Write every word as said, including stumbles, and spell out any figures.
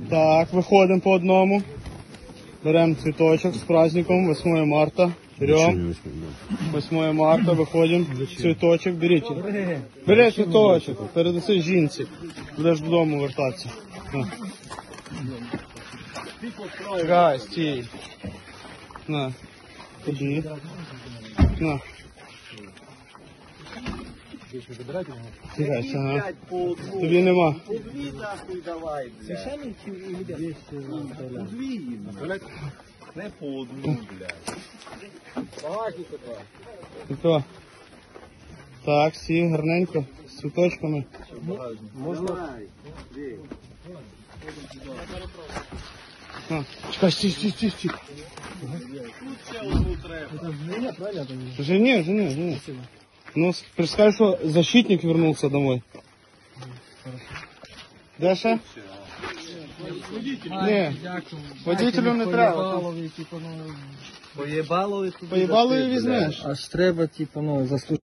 Так, виходимо по одному. Беремо цвіточок з праздником, восьмое марта. Берем. восьмое марта, виходимо. Цвіточок, беріть. Бери цвіточок, передаси жінці. Будеш додому вертатися. На. Чекай, стій. На. Тобі. На. Чекай, ага. Тобі нема. Не по одну, блядь. Хто? Так, всі гарненько, з цвіточками. Можна? А, чекай, стій, стій, стій, стій. Жени, жени, жени. Ну, скажи, что защитник вернулся домой. Даша? Не, водителю не треба. Поїбало і Поїбало і візьмеш. Аж треба, типу, ну, заслужити.